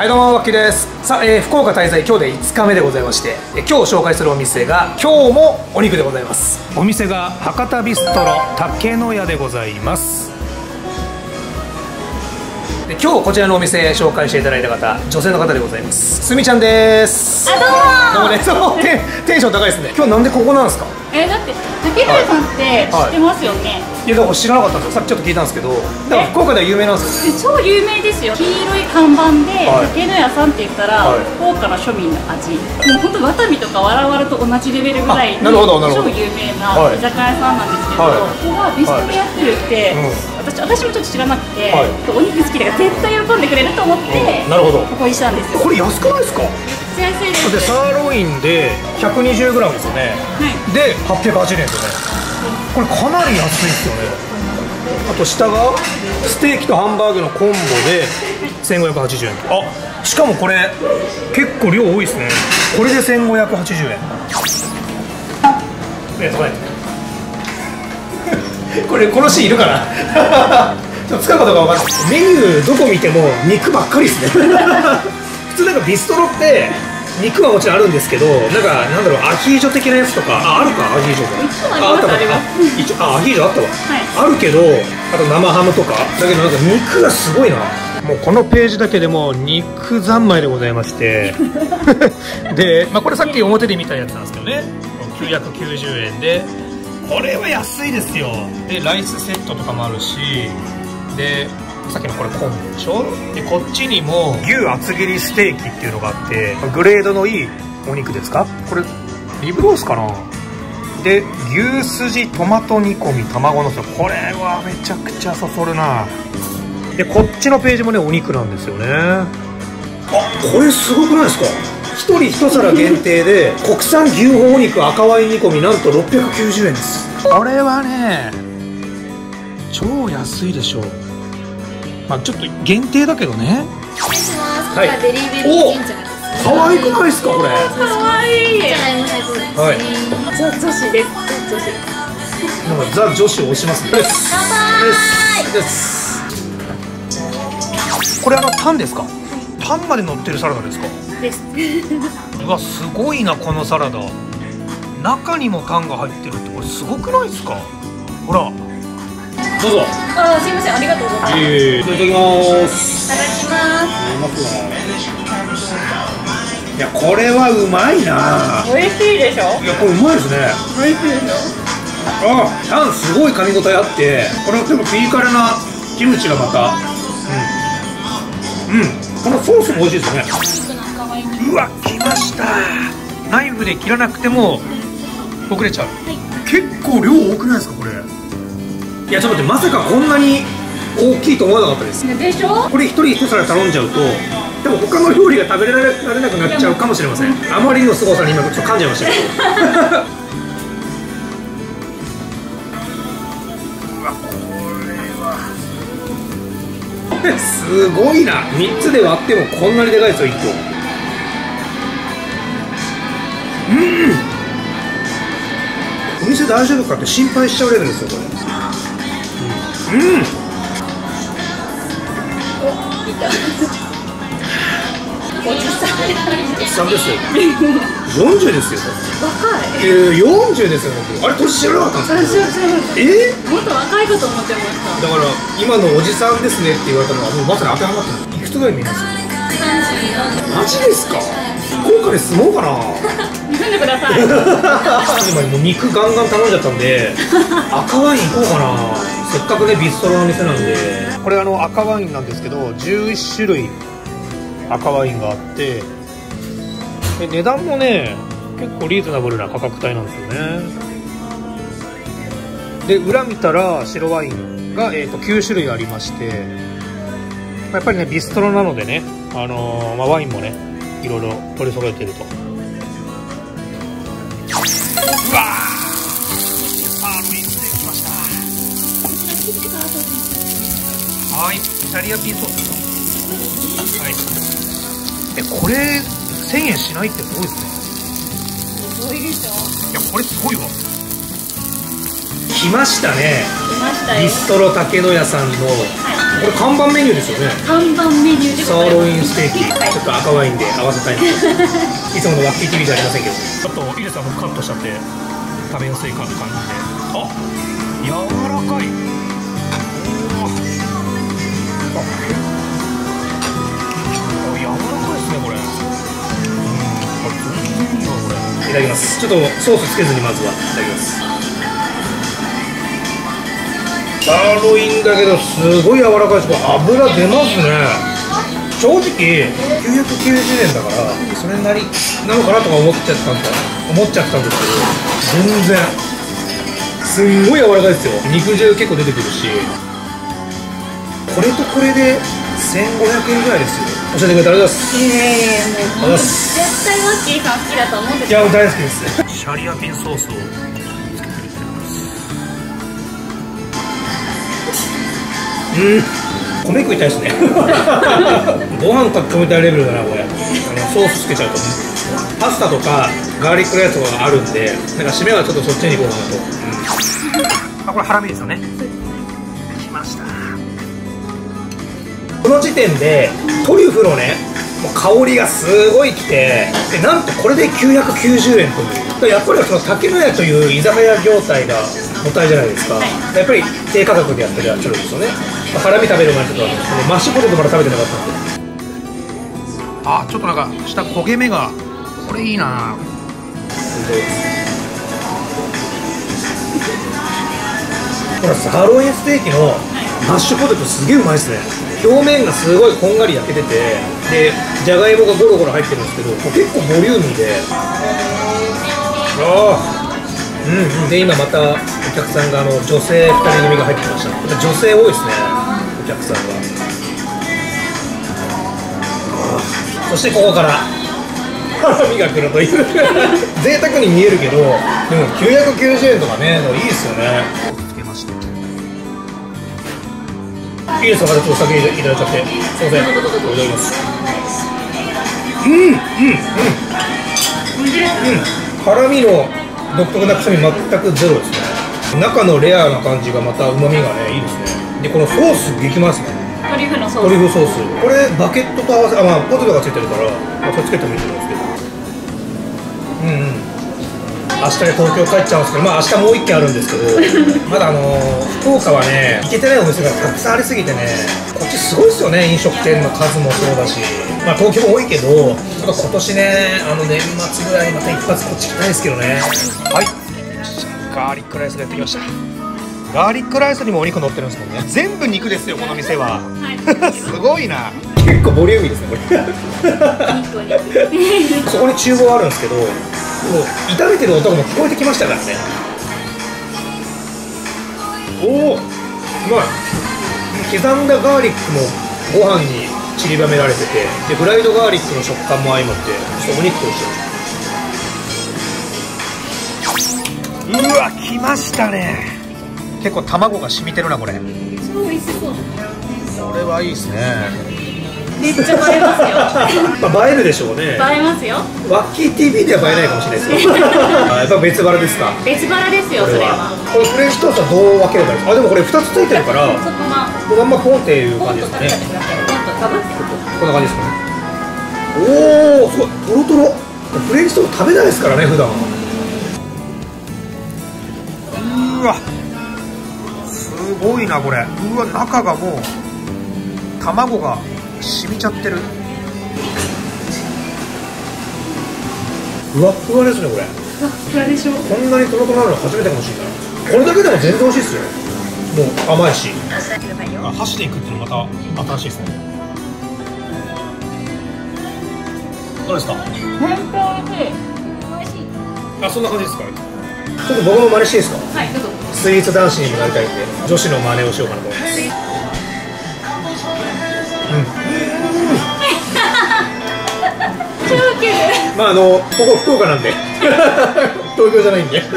はいどうもわっきです。さあ、福岡滞在今日で5日目でございまして、今日紹介するお店が今日もお肉でございます。お店が博多ビストロ竹の屋でございます。で今日こちらのお店紹介していただいた方、女性の方でございます。すみちゃんです。 あ、 どうもね、テンション高いですね。今日なんでここなんですか？ だって竹の屋さんって知ってますよね。 いやだから知らなかったんですよ。さっきちょっと聞いたんですけど、だから福岡では有名なんですよ。 超有名ですよ。黄色い看板で竹の屋さんって言ったら福岡の庶民の味。もう本当ワタミとかわらわらと同じレベルぐらいに超有名な居酒屋さんなんですけど、ここはビストロやってるって。私もちょっと知らなくて、お肉好きだから絶対喜んでくれると思って、ここにしたんですよ。 これ安くないですか？ めっちゃ安いです。 でサーロインで 120g ですよね。で880円ですよね。これかなり安いですよね。あと下がステーキとハンバーグのコンボで1580円。あ、しかもこれ結構量多いですね。これで1580円。これこのシーンいるかなちょっと使うかどうか分かんない。メニューどこ見ても肉ばっかりですね普通なんかビストロって肉はもちろんあるんですけど、なんだろう、アヒージョ的なやつとか、あるか、アヒージョがあったか、アヒージョあったわ、あるけど、あと生ハムとかだけど、なんか肉がすごいな。もうこのページだけでも肉三昧でございましてで、これさっき表で見たやつなんですけどね、990円でこれは安いですよ。でライスセットとかもあるし、でさっきのこれコンボでしょ。でこっちにも牛厚切りステーキっていうのがあって、グレードのいいお肉ですか。これリブロースかな。で牛すじトマト煮込み卵のせ、これはめちゃくちゃそそるな。でこっちのページもねお肉なんですよね。あ、これすごくないですか。1人1皿限定で国産牛ほほ肉赤ワイン煮込み、なんと690円です。これはね超安いでしょう。ちょっと限定だけどね。 はい。ベリーベリージンジャーです。 可愛くないですかこれ。 可愛い。 はい。 ザ女子です。女子。 なんかザ女子を押しますね。 乾杯。 です。これタンですか。タンまで乗ってるサラダですか。 です。 うわすごいなこのサラダ。中にもタンが入ってるって、これすごくないですか。ほら。どうぞ。 あ、すいません、ありがとうございます。 いただきます。 いただきます。 いやこれはうまいな。 美味しいでしょ。 いやこれうまいですね。 美味しいでしょ。 あ、タンすごい噛み応えあって、これは結構ピリ辛なキムチがまた、このソースも美味しいですね。うわ、来ました。ナイフで切らなくてもほぐれちゃう。結構量多くないですかこれ。いやちょっと待って、まさかこんなに大きいと思わなかったです。 でしょ。 これ一人一皿頼んじゃうと、でも他の料理が食べられなくなっちゃうかもしれません。あまりの凄さに今ちょっと噛んじゃいましたけどうわ、これはすごいな。3つで割ってもこんなにでかいですよ、1個。お店大丈夫かって心配しちゃうレベルですよこれ。 おじさん。 おじさんですよ。40ですよ。 若い。 40ですよ僕。あれ年知らなかったんですか。 もっと若いかと思ってました。 だから今のおじさんですねって言われたのはもうまさに当てはまってる。いくつぐらい見えますか。マジですか。福岡で住もうかな。 住んでください。 今もう肉ガンガン頼んじゃったんで赤ワイン行こうかな。せっかくねビストロの店なんで。これ赤ワインなんですけど11種類赤ワインがあって、で値段もね結構リーズナブルな価格帯なんですよね。で裏見たら白ワインが、9種類ありまして、やっぱりねビストロなのでね、ワインもねいろいろ取り揃えてると。うわー、サーロインステーキ来ました。はい、イタリアピンソースですか。はい。これ1000円しないってすごいですね。 すごいでしょ。 いやこれすごいわ。 来ましたね。 来ましたよ。 ビストロ竹野屋さんの、これ看板メニューですよね。 看板メニューでサーロインステーキ、ちょっと赤ワインで合わせたいんですけどいつものワッキー TV じゃありませんけど、ちょっといいですか、僕カットしちゃって食べやすい感じで。あ、柔らかい。おお、柔らかいですねこれ。全然いいわこれ。いただきます。ちょっとソースつけずにまずはいただきます。サーロインだけどすごい柔らかいです。脂出ますね。正直990円だからそれなりなのかなとか思っちゃったんですけど、全然すんごい柔らかいですよ。肉汁結構出てくるし、これとこれで1500円ぐらいですよ。教えてくれてありがとうございます。 もう絶対マッキーさん好きだと思うんですいや大好きです。シャリアピンソースを米食いたいですねご飯かけたいレベルだなこれ。ソースつけちゃうとパスタとかガーリックライスとかがあるんで、なんか締めはちょっとそっちに行こうかなと。これハラミですよね。きました。この時点でトリュフのねもう香りがすごいきて、でなんとこれで990円という。やっぱりその竹野屋という居酒屋業態がもったいじゃないですか、やっぱり低価格でやってるやつですよね。ハラミ食べる前とかマッシュポテトまだ食べてなかったんで。あ、ちょっとなんか下焦げ目がこれいいな。これサーロインステーキのマッシュポテトすげえうまいですね。表面がすごいこんがり焼けてて、でじゃがいもがゴロゴロ入ってるんですけど結構ボリューミーで、で今またお客さんが女性2人組が入ってきました。やっぱ女性多いですねお客さんが。そしてここからハラミが来るという贅沢に見えるけど、でも990円とかねいいですよね。つけました。いいですか、またちょっとお酒いただいちゃって。すいません、いただきます。ハラミの独特な臭み全くゼロですね。中のレアな感じがまたうまみがねいいですね。でこのソース激ますね。 トリュフのソース。 トリュフソース。これバケットと合わせ、ポテトがついてるから、それつけてもいいと思うんですけど。明日で東京帰っちゃうんですけど、明日もう1軒あるんですけど、まだ福岡はね行けてないお店がたくさんありすぎてね、こっちすごいですよね。飲食店の数もそうだし、東京も多いけど、ちょっと今年ね年末ぐらいまた一発こっち来たいですけどね。はい、ガーリックライスがやってきました。ガーリックライスにもお肉乗ってるんですもんね。全部肉ですよこの店は。すごいな。結構ボリューミーですねこれそこに厨房あるんですけど、もう炒めてる音も聞こえてきましたからね。おお、うまい。刻んだガーリックもご飯に散りばめられてて、でフライドガーリックの食感も相まってちょっとお肉と一緒に。うわ、来ましたね。結構卵が染みてるなこれ。 超美味しそう。 これはいいですね。 めっちゃ映えますよ映えるでしょうね。 映えますよ。 ワッキー TV では映えないかもしれないですよやっぱ別腹ですか。 別腹ですよ。それはこれフレンチトーストはどう分ければいいですか。でもこれ2つついてるからそこがこのまんまポンっていう感じですかね。こんな感じですかね。おお、すごいトロトロ。フレンチトースト食べないですからね普段。うわすごいなこれ。うわ、中がもう卵が染みちゃってる。ふわっふわですねこれ。 ふわっふわでしょ。 こんなにトロトロなの初めてかもしれない。これだけでも全然美味しいですよ。もう甘いし。箸でいくっていうのまた新しいですね。どうですか。 本当に美味しい。 あ、そんな感じですか。ちょっと僕も真似していいですか。 はい、どうぞ。 スイーツ男子にもなりたいんで女子の真似をしようかなと思います。 超ウケる。 ここ福岡なんで東京じゃないんで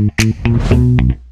す。